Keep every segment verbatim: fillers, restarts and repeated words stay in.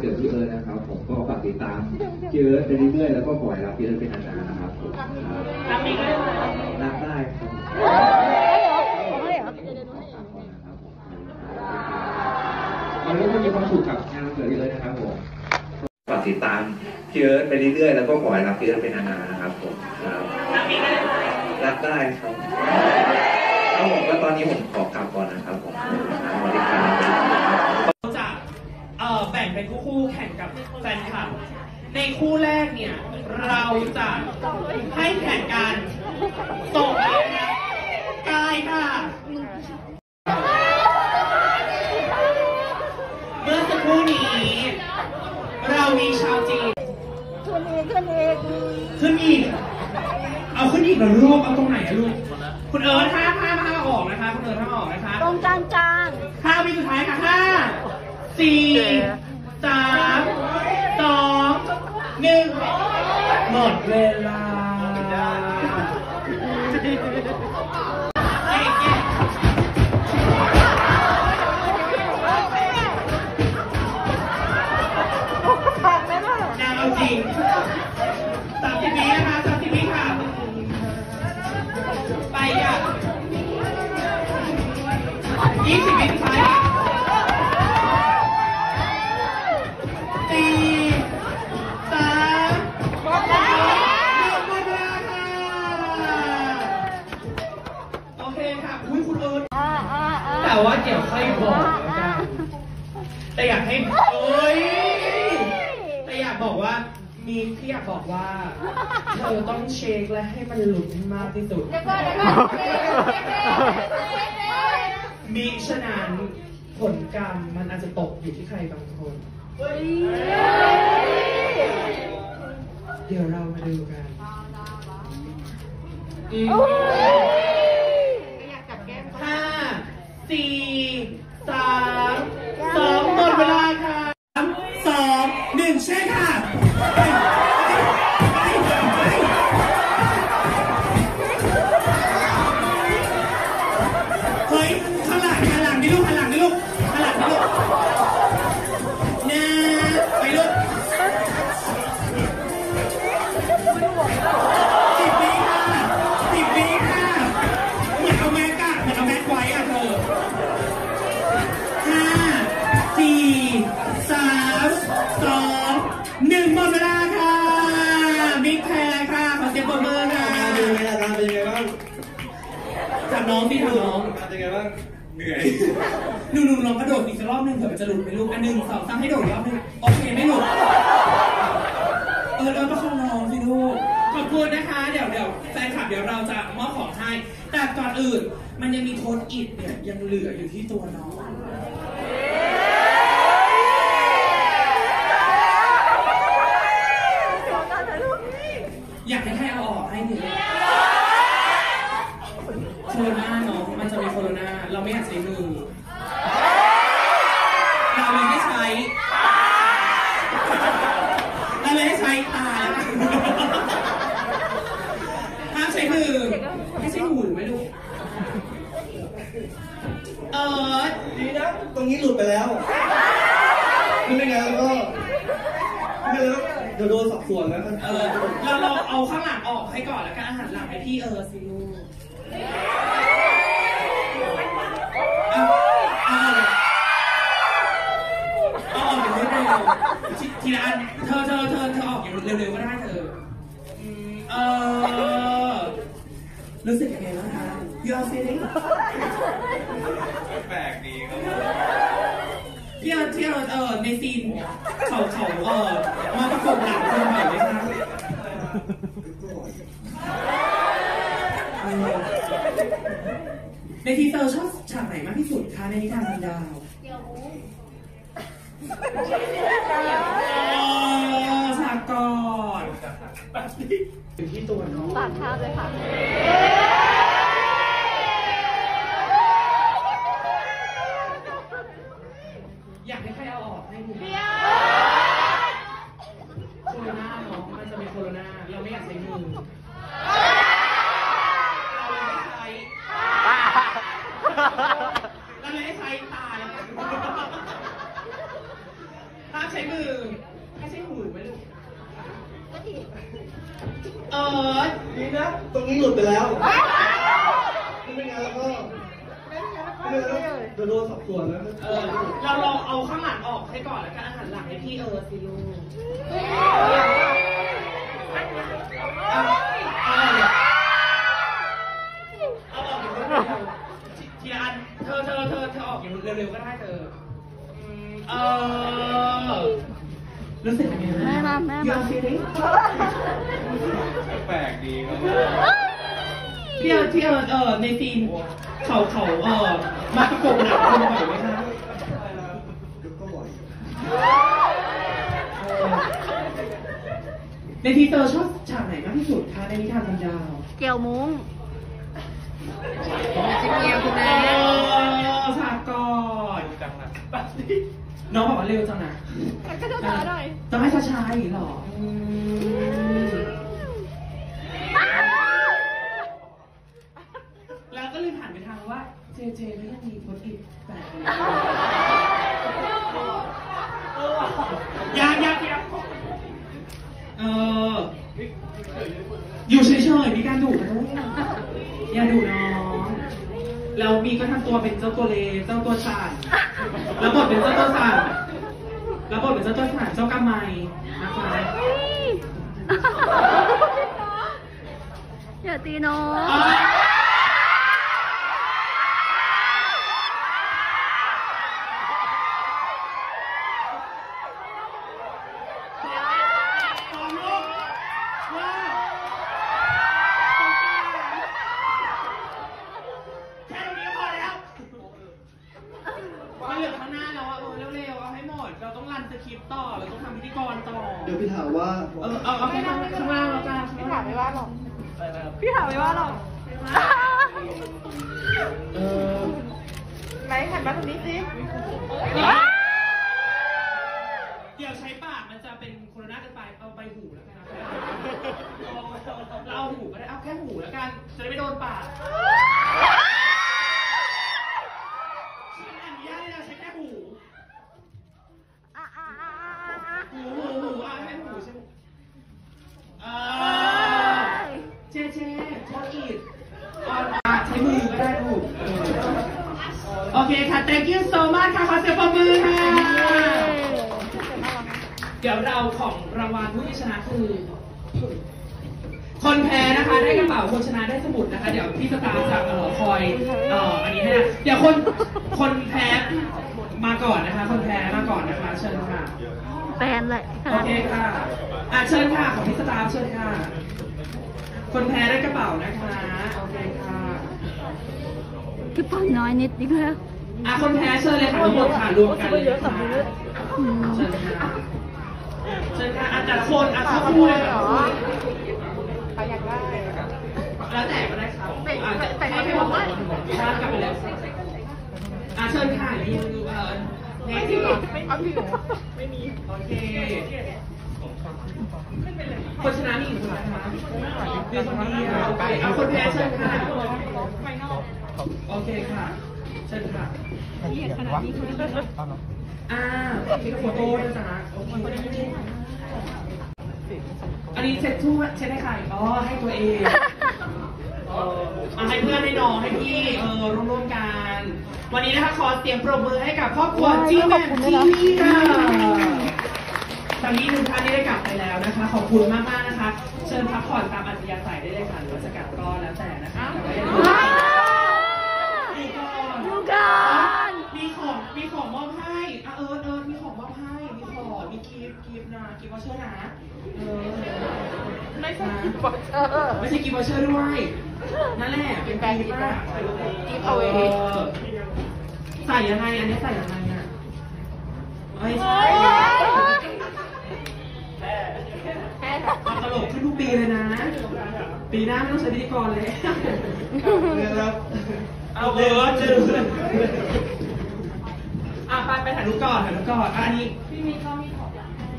เกิดพี่เอิร์ธนะครับผมก็ฝากติดตามพี่เอิร์ธไปเรื่อยๆแล้วก็ปล่อยรับพี่เอิร์ธเป็นนานๆนะครับผมรักมีก็ได้รักได้ครับวันนี้ก็มีความสุขกับงานวันเกิดพี่เอิร์ธนะครับผมฝากติดตามพี่เอิร์ธไปเรื่อยๆแล้วก็ปล่อยรับพี่เอิร์ธเป็นนานๆนะครับผมรักมีก็ได้รักได้ครับแล้วผมก็ตอนนี้ผมขอกลับก่อนนะครับผมสวัสดีครับเราจะเอ่อแบ่งเป็นคู่ๆแข่งกับแฟนคลับในคู่แรกเนี่ยเราจะให้แข่งกันส่งนะคะกายค่ะเมื่อสักครู่นี้เรามีชาวจีนขึ้นอีกขึ้นอีกขึ้นอีกเอาขึ้นอีกเหรอลูกเอาตรงไหนอะลูกคุณเอิร์ธห้าห้าห้าออกนะคะคุณเอิร์ธห้าออกนะคะตรงกลางกลางห้าวิสุดท้ายค่ะห้าสี่สามสองหนึ่งหมดเวลานางเอาจริงสามสิบวินะคะสามสิบวิค่ะไปค่ะยี่สิบวิสุดท้ายค่ะสี่สามหมดเวลาค่ะโอเคค่ะอุ้ยคุณเอิร์ธแต่ว่าเดี๋ยวค่อยบอกแล้วกันแต่อยากให้เอ้ยแต่อยากบอกว่ามีที่อยากบอกว่าเธอต้องเช็คและให้มันหลุดมากที่สุดมิฉะนั้นผลกรรมมันอาจจะตกอยู่ที่ใครบางคนเดี๋ยวเรามาดูกันห้าสี่สามสองหมดเวลาค่ะสามสองหนึ่งใช่ค่ะเฮ้ยข้างหลังข้างหลังนี่ลูกข้างหลังนี่ลูกข้างหลังนี่ลูกนะไปลูกสิบวิค่ะสิบวิค่ะเหมือนเอาแม็กอะเหมือนเอาแม็กไว้อะเธอห้าสี่สามสองหนึ่งหมดเวลาค่ะบิ๊กแพรค่ะขอเสียงปรบมือค่ะเป็นไงอาการเป็นยังไงบ้างถามน้องดิถามน้องเป็นไงบ้างเหนื่อยหนุ่มๆลองกระโดดอีกสักรอบหนึ่งเผื่อมันจะหลุดไปลูกอันหนึ่งสองสามให้โดดรอบหนึ่งโอเคไม่หลุดเออเราต้องเข้าน้องสิลูกขอบคุณนะคะเดี๋ยวเดี๋ยวแฟนคลับเดี๋ยวเราจะมอบของให้แต่ก่อนอื่นมันยังมีโทนอิฐเนี่ยยังเหลืออยู่ที่ตัวน้องอยากให้ให้เอาออกให้หนึ่งโคโรนาเนาะมันจะมีโคโรนาเราไม่อยากใช้มือเราเลยไม่ใช้เราเลยให้ใช้ตาห้ามใช้มือให้ใช้หูไหมลูกเออดีนะตรงนี้หลุดไปแล้วไม่งั้นก็ไม่แล้วเดี๋ยวโดนสอบสวนแล้วกันเออเราเราเอาข้างหลังออกให้ก่อนแล้วกันอาหารหลังให้พี่เออสิลูกเอาเอาเอาออกอย่างรวดเร็วทีละอันเธอเธอเธอเธอออกอย่างเร็วๆก็ได้เธอเออรู้สึกยังไงบ้างคะยูอาร์ซีนี่แปลกดีครับที่เราที่เราเออในซีนเขาเขาเออมาประกบหลังคนใหม่ไหมคะในทีเซอร์ชอบฉากไหนมากที่สุดคะในนิทานพันดาวฉากก่อนอยู่ที่ตัวน้องปากคาบเลยค่ะอยากให้ใครเอาออกให้หนูโคโรนาเนาะมันจะมีโคโรนาเราไม่อยากใช้มือเราเลยไม่ใช้เราเลยไม่ใช้ตาเลยห้ามใช้มือนึ่งให้ใช้หูไหมลูกเออนี่นะตรงนี้หลุดไปแล้วไม่งั้นแล้วก็ไม่งั้นแล้วเดี๋ยวโดนสอบสวนแล้วเออเราลองเอาข้างหลังออกให้ก่อนแล้วกันอาหารหลังให้พี่เออสิลูกเอาเอาเอาออกอย่างเร็วๆทีละอันเธอเธอเธอเธอออกอย่างเร็วๆก็ได้เธอเออรู้สึกยังไงแม่มาแม่มาแปลกดีครับที่เออที่เออเออในซีนเขาเขาเออมาประกบหนังคุณบ่อยไหมคะก็บ่อยในทีเซอร์ชอบฉากไหนมากที่สุดคะในนิทานพันดาวเกี่ยวมุ้งจะเกี่ยวคุณแม่เออฉากก่อนน้องบอกว่าเร็วจังนะก็จะช้าหน่อยต้องให้ช้าๆอย่างนี้หรอแล้วก็เลยผ่านไปทางว่าเจเจไม่ยังมีโพสต์อิทแต่ยากยากยากเอออยู่เฉยๆมีการดุนะลูกอย่าดุน้องแล้วมีก็ทำตัวเป็นเจ้าตัวเลเจ้าตัวชานแล้วบทเป็นเจ้าตัวสานแล้วบทเป็นเจ้าตัวสานเจ้ากำไมนะคะอย่าตีน้องมันเหลือข้างหน้าแล้วอ่ะเออเร็วๆเอาให้หมดเราต้องรันสคริปต์ต่อเราต้องทำพิธีกรต่อเดี๋ยวพี่ถามว่าเออเอาเอาข้างล่างข้างล่างแล้วกันพี่ถามไม่ว่าหรอกพี่ถามไม่ว่าหรอกเออไหนหันมาตรงนี้สิเดี๋ยวใช้ปากมันจะเป็นโคโรนาเกินไปเอาใบหูแล้วกันนะเราเอาหูก็ได้เอาแค่หูแล้วกันจะได้ไม่โดนปากฉันอนุญาตให้เราใช้แค่หูอ่ะอ่ะอ่ะอ่ะหูหูหูอ่ะให้หูใช่ไหมเออเจเจโทษอีกอ่ะใช้มือก็ได้ลูกโอเคค่ะ thank you so much ค่ะขอเสียงปรบมือค่ะเดี๋ยวเราของรางวัลผู้ที่ชนะคือ คนแพ้นะคะได้กระเป๋าคนชนะได้สมุดนะคะ เดี๋ยวพี่สตาร์จะเอ่อคอยเอ่ออันนี้ให้นะเดี๋ยวคนคนแพ้มาก่อนนะคะ คนแพ้มาก่อนนะคะเชิญค่ะแฟนเลยโอเคค่ะอ่ะเชิญค่ะของพี่สตาร์เชิญค่ะ คนแพ้ได้กระเป๋านะคะโอเคค่ะคือปากน้อยนิดนิดเดียวอ่ะคนแพ้เชิญเลยค่ะทั้งหมดค่ะรวมกันเลยนะคะเชิญค่ะเชิญค่ะอ่ะแต่ละคนอ่ะเข้าคู่เลยค่ะใครอยากได้แล้วแต่ก็ได้ครับอ่ะแต่ให้ให้บอกว่าชาร์จกลับไปเลยอ่ะเชิญค่ะยูเอ่อเนที่ก่อนเอาที่หนูไม่มีโอเคคนชนะมีอีกคนนะคะเดี๋ยวคนนี้โอเคเอาคนแพ้เชิญค่ะโอเคค่ะเชิญค่ะอ่ามีโฟโต้ด้วยจ้ะโอเคอันนี้เช็ดทั่วเช็ดให้ใครอ๋อให้ตัวเองเออมาให้เพื่อนให้น้องให้พี่เออร่วมๆกัน วันนี้นะคะขอเสียงปรบมือให้กับครอบครัวจีแมนทีวีค่ะตอนนี้หนึ่งท่านได้กลับไปแล้วนะคะ ขอบคุณมากๆนะคะ เชิญพักผ่อนตามอัธยาศัยได้เลยค่ะหรือว่าจะกลับก็แล้วแต่นะคะแต่ว่าอย่าลืมดูก่อนดูก่อนมีของมีของมอบให้อ่ะเออเออมีของมอบให้มีของมีกิฟต์กิฟต์นะกิฟต์วอเชอร์นะเออไม่ใช่กิฟต์วอเชอร์ไม่ใช่กิฟต์วอเชอร์ด้วยนั่นแหละเป็นแบรนด์กิฟต์อะกิฟต์เอาไว้ใส่ยังไงอันนี้ใส่ยังไงอ่ะไม่ใช่ตลกขึ้นทุกปีเลยนะ ปีหน้าไม่ต้องใช้พิธีกรเลยนะครับเอาเออเจออ่ะไปไปถ่ายรูปก่อนถ่ายรูปก่อนอันนี้พี่มีเขามีของ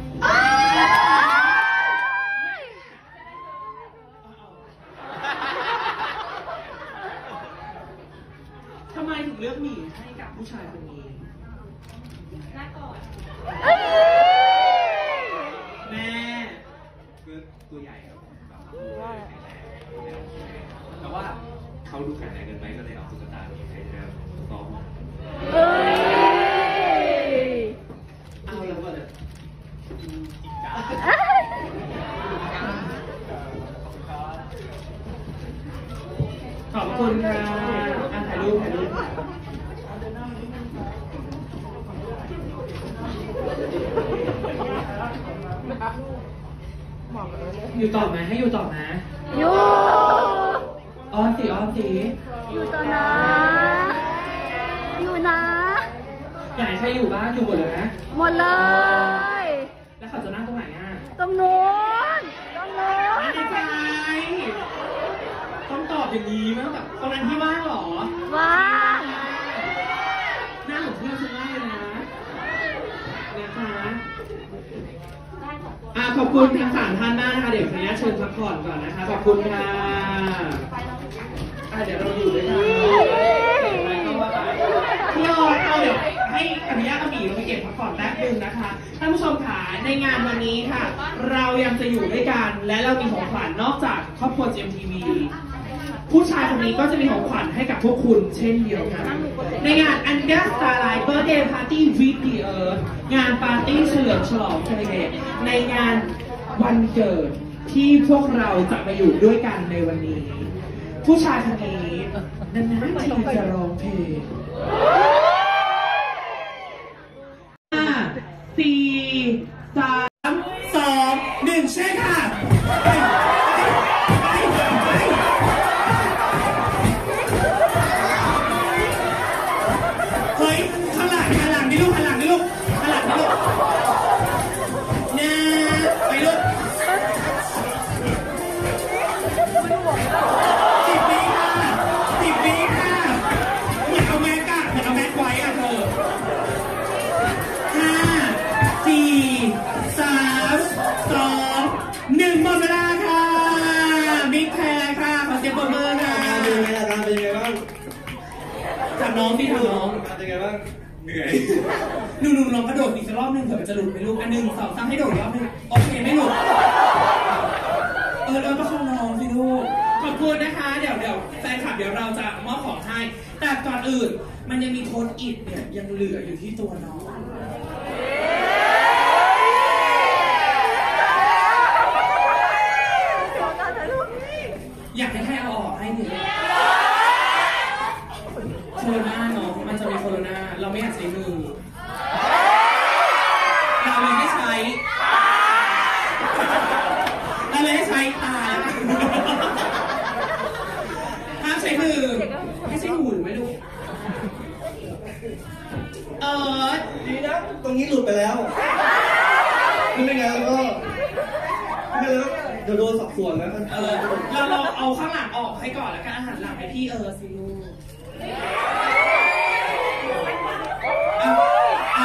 ทำไมถึงเลือกหมีให้กับผู้ชายคนนี้หน้าก่อนขอบคุณค่ะอ่ะถ่ายรูปถ่ายรูปอยู่ต่อไหมให้อยู่ต่อไหมอยู่อ้อนสิอ้อนสิอยู่ต่อนะ อยู่นะอยากให้ใครอยู่บ้างอยู่หมดเลยนะหมดเลยแล้วเขาจะนั่งตรงไหนอ่ะตรงนู้นตรงนู้นไม่ได้ใจต้องตอบอย่างนี้มั้งแบบตรงนั้นที่ว่างเหรอว่างหน้าของเพื่อนฉันมากเลยนะนะคะอ่ะขอบคุณทั้งสามท่านมากนะคะเดี๋ยวขออนุญาตเชิญพักผ่อนก่อนนะคะขอบคุณค่ะอ่ะเดี๋ยวเราอยู่ด้วยกันอะไรก็ว่าไปพี่ออยเอาเดี๋ยวให้อนุญาตเอาหมีลงไปเก็บพักผ่อนแป๊บนึงนะคะท่านผู้ชมค่ะในงานวันนี้ค่ะ เรายังจะอยู่ด้วยกันและเรามีของขวัญนอกจากครอบครัว เจ เอ็ม ที วี ผู้ชายคนนี้ก็จะมีของขวัญให้กับพวกคุณเช่นเดียวกันในงาน Anga Starlight Birthday Party with the Earth งานปาร์ตี้เฉลิมฉลองทะเลในงานวันเกิดที่พวกเราจะมาอยู่ด้วยกันในวันนี้ ผู้ชายคนนี้นานๆทีจะร้องเพลงห้าสี่สามสองหนึ่งใช่ค่ะเฮ้ยข้างหลังข้างหลังนี่ลูกข้างหลังนี่ลูกข้างหลังนี่ลูกนะไปลูกสิบวิค่ะสิบวิค่ะเหมือนเอาแม็กอะเหมือนเอาแม็กไว้อะเธอห้าสี่สามสองหนึ่งหมดเวลาค่ะบิ๊กแพรค่ะขอเสียงปรบมือค่ะเป็นยังไงอาการเป็นยังไงบ้างถามน้องพี่ถามน้องเป็นยังไงบ้างเหนื่อยหนูหนูลองกระโดดอีกสักรอบหนึ่งเผื่อมันจะหลุดไปลูกอันหนึ่งสองสามให้โดดอีกรอบหนึ่งโอเคไม่หลุดเออเออประคองน้องสิลูกขอบคุณนะคะเดี๋ยวเดี๋ยวแฟนคลับเดี๋ยวเราจะมอบของให้แต่ก่อนอื่นมันยังมีโทนอิฐเนี่ยยังเหลืออยู่ที่ตัวน้องอยากให้ให้เอาออกให้ดิโคโรนาเนาะมันจะมีโคโรนาเราไม่อยากใช้มือเราเลยไม่ใช้เราเลยให้ใช้ตาห้ามใช้มือให้ใช้หูไหมลูกเออดีนะตรงนี้หลุดไปแล้วไม่เป็นไงแล้วก็ไม่เป็นไรแล้วเดี๋ยวโดนสอบสวนแล้วกันเออเราเราเอาข้างหลังออกให้ก่อนแล้วกันอาหารหลังให้พี่เออสิลูกเอาเอา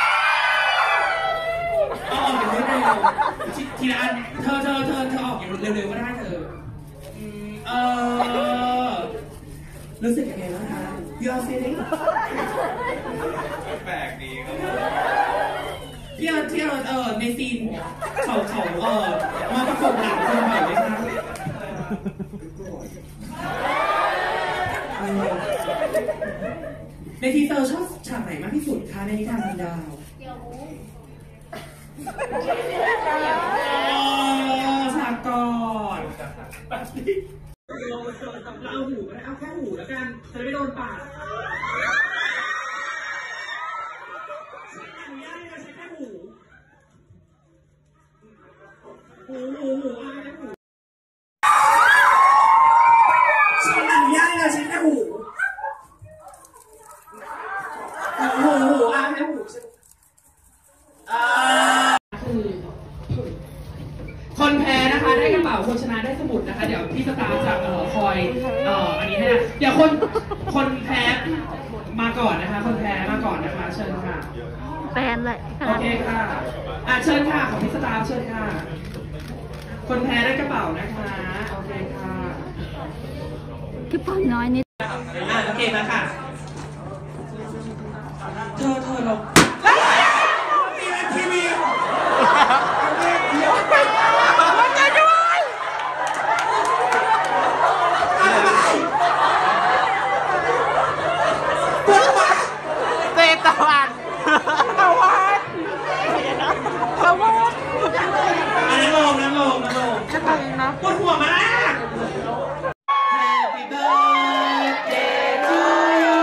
เอาออกอย่างรวดเร็วทีละอันเธอเธอเธอเธอออกอย่างเร็วๆก็ได้เธอเออรู้สึกยังไงบ้างคะยูเอาซีรีส์แปลกดีครับพี่เออพี่เออเออในซีนเขาเขาเออมาประกบหลังเธอบ่อยไหมคะในทีเซอร์ชอบฉากไหนมากที่สุดคะในนิทานพันดาวฉากก่อนเราเอาหูก็ได้เอาแค่หูแล้วกันจะไม่โดนปากหูย่าเลยใช้แค่หูหูหูหูอ่ะแค่หูใช้หูย่าเลยใช้แค่หูหูหูอ่ะแค่หูอ่าคือคนแพ้นะคะได้กระเป๋าคนชนะได้สมุดนะคะเดี๋ยวพี่สตาร์จะเอ่อคอยเอ่ออันนี้ให้นะเดี๋ยวคนคนแพ้มาก่อนนะคะคนแพ้มาก่อนนะคะเชิญค่ะแฟนเลยโอเคค่ะอ่ะเชิญค่ะของพี่สตาร์เชิญค่ะคนแพ้ได้กระเป๋านะคะโอเคค่ะคือปอนน้อยนิดอ่ะโอเคมาค่ะเธอเธอลงทีวีเตตะวันตะวันตะวันปวดหัวมาก Happy birthday to you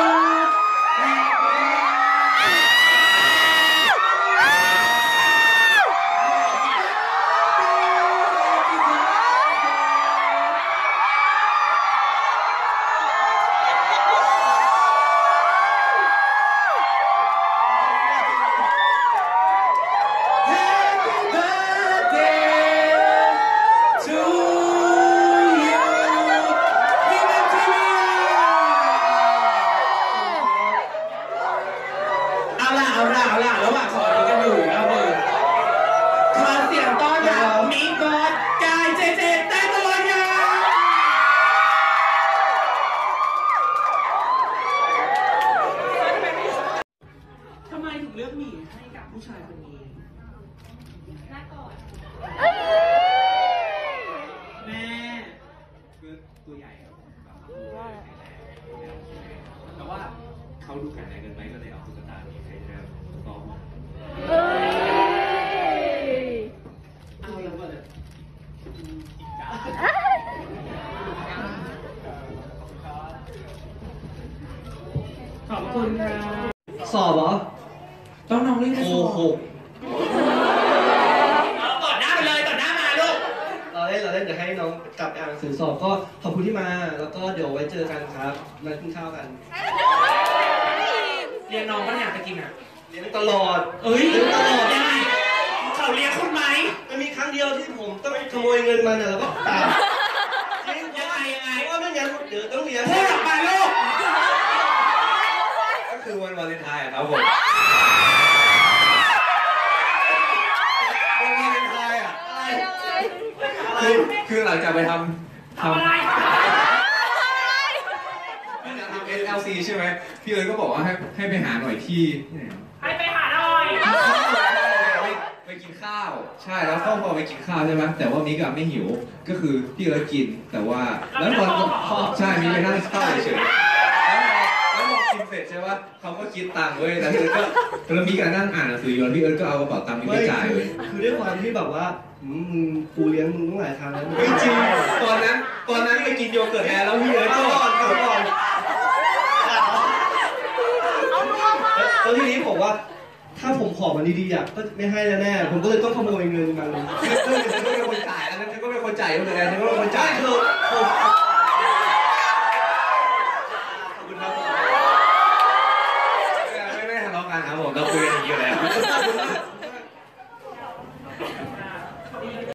เอาล่ะเอาล่ะเอาล่ะระหว่างขอนี้กันอยู่แล้วเลยขอเสียงต้อนรับมิกบอสกายเจเจแต้ตัวค่ะทำไมถึงเลือกหมีให้กับผู้ชายคนนี้แม่ก่อนแม่ตัวใหญ่แต่ว่าเขาดูแข็งแรงเกินไปก็เลยเอาตุ๊กตานี้ให้นะครับต่อเอาแล้วก็เลยขอบคุณครับสอบเหรอต้องน้องเล่นโกหกต่อหน้าไปเลยต่อหน้ามาลูกเราเล่นเราเล่นเดี๋ยวให้น้องกลับไปอ่านหนังสือสอบก็ขอบคุณที่มา แล้วก็เดี๋ยวไว้เจอกันครับมากินข้าวกันเรียนน้องก็อยากจะกินอ่ะเลี้ยงตลอดเอ้ยเลี้ยงตลอดยังไงเขาเลี้ยงคุณไหมมันมีครั้งเดียวที่ผมต้องขโมยเงินมันน่ะแล้วก็ตามจริงยังไงยังไงเพราะว่าไม่งั้นเดี๋ยวต้องเลี้ยงพูดออกมาลูกก็คือวันวาเลนไทน์อะครับผมวันวาเลนไทน์อะคือคือหลังจากไปทำทำหลังจากทำ เอส แอล ซี ใช่ไหมพี่เอิร์ธก็บอกว่าให้ให้ไปหาหน่อยที่ที่ไหนให้ไปหาหน่อยไปไปกินข้าว ใช่แล้วก็พอไปกินข้าวใช่ไหมแต่ว่ามิกอะไม่หิวก็คือพี่เอิร์ธกินแต่ว่าแล้วตอนใช่มิกไปนั่งข้าวเฉยๆแล้วพอกินเสร็จใช่ปะเขาก็คิดตังค์เว้ยแล้วพี่เอิร์ธก็แล้วมิกอะนั่งอ่านหนังสืออยู่พี่เอิร์ธก็เอากระเป๋าตังค์มิกไปจ่ายเลยคือด้วยความที่แบบว่าอืมมึงกูเลี้ยงมึงตั้งหลายครั้งแล้วไม่จริงตอนนั้นตอนนั้นไปกินโยเกิร์ตแทนแล้วพี่เอิร์ธก็ก่อนก่อนก่อนแล้วทีนี้ผมว่าถ้าผมขอมันดีๆอ่ะก็ไม่ให้แน่ๆผมก็เลยต้องขโมยเงินมันคือฉันก็เป็นคนจ่ายอันนั้นฉันก็เป็นคนจ่ายเหมือนกันฉันก็เป็นคนจ่ายเธอ